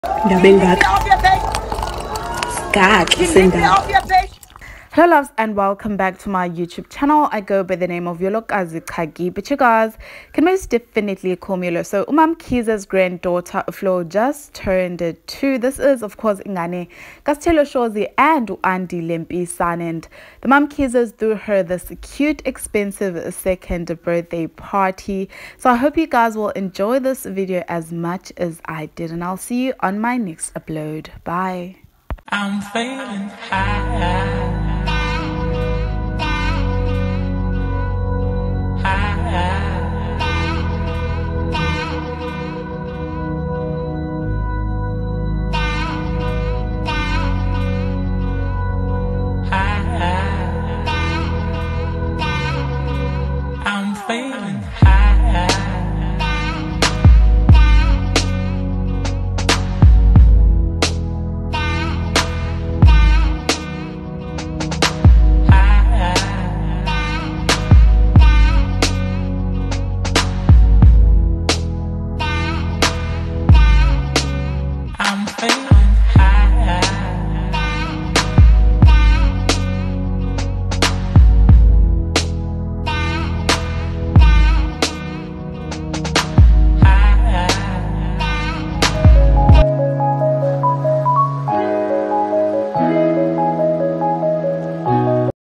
Hello loves and welcome back to my YouTube channel. I go by the name of Yolokazi Kagi, but you guys can most definitely call me Yolo. So Umam Kiza's granddaughter Flo just turned 2. This is of course Ingane SITHELO, SHOZI and ANDILE son, and the Mom Kizas threw her this cute expensive second birthday party. So I hope you guys will enjoy this video as much as I did, and I'll see you on my next upload. Bye. I'm feeling high.